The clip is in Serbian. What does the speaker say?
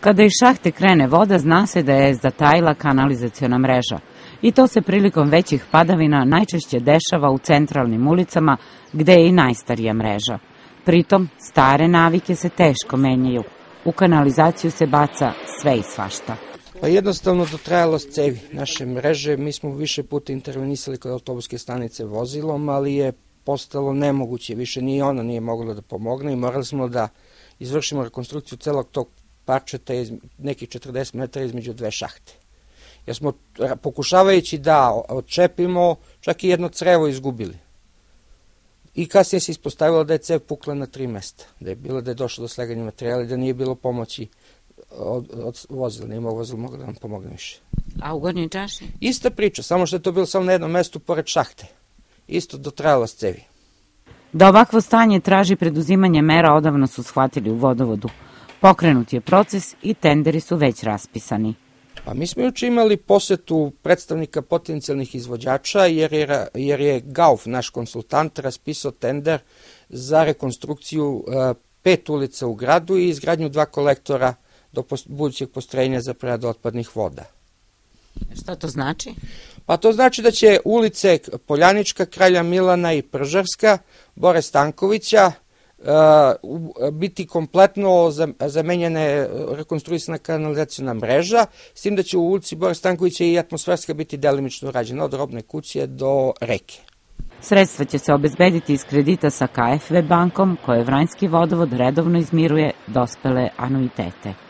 Kada iz šahte krene voda, zna se da je zatajila kanalizaciona mreža. I to se prilikom većih padavina najčešće dešava u centralnim ulicama, gde je i najstarija mreža. Pritom, stare navike se teško menjaju. U kanalizaciju se baca sve i svašta. Pa jednostavno dotrajalost cevi naše mreže. Mi smo više puta intervenisali kod autobuske stanice vozilom, ali je postalo nemoguće. Više ni ona nije mogla da pomogne i morali smo da izvršimo rekonstrukciju celog tog parčeta nekih 40 metara između dve šahte. Jer smo, pokušavajući da odčepimo, čak i jedno crevo izgubili. I kasnije se ispostavilo da je cev pukla na 3 mesta, da je došlo do sleganja materijala i da nije bilo pomoći od vozila, nije vozilo moglo da nam pomogne više. A u Gornjoj Čaši? Ista priča, samo što je to bilo samo na jednom mestu pored šahte. Isto dotrajalost cevi. Da ovakvo stanje traži preduzimanje mera odavno su shvatili u vodovodu. Pokrenut je proces i tenderi su već raspisani. Pa mi smo juče imali posetu predstavnika potencijalnih izvođača jer je GAUF, naš konsultant, raspisao tender za rekonstrukciju 5 ulica u gradu i izgradnju 2 kolektora do budućeg postrojenja za preradu otpadnih voda. Šta to znači? Pa to znači da će ulice Poljanička, Kralja Milana i Pržarska, Bore Stankovića, biti kompletno zamenjene, rekonstruisana kanalizacijona mreža, s tim da će u ulici Bore Stankovića i atmosferska biti delimično urađena od Robne kuće do reke. Sredstva će se obezbediti iz kredita sa KfW bankom, koje Vranjski vodovod redovno izmiruje dospele anuitete.